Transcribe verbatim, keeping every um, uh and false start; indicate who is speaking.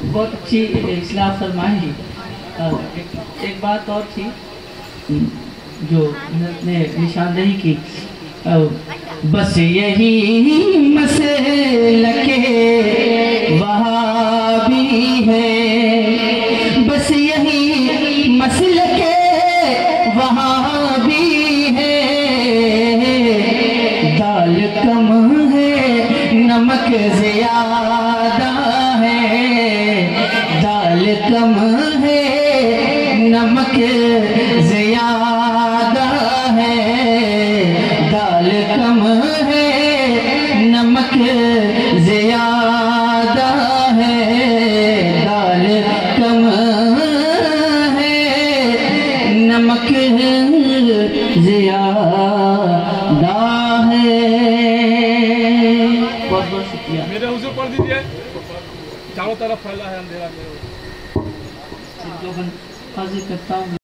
Speaker 1: बहुत अच्छी इस्लाह फरमाई जी। एक, एक बात और थी जो ने निशानदेही की, बस यही मसलक वहाबी है, बस यही मसलक वहाबी है, दाल कम है नमक ज्यादा है, दाल कम है नमक ज्यादा है, दाल कम है नमक ज्यादा है, दाल कम है नमक ज्यादा है। बहुत बहुत शुक्रिया।
Speaker 2: मेरे हुजूर पढ़ दीजिए। चारों तरफ फैला है अंधेरा।
Speaker 1: हाजिर करता हूँ।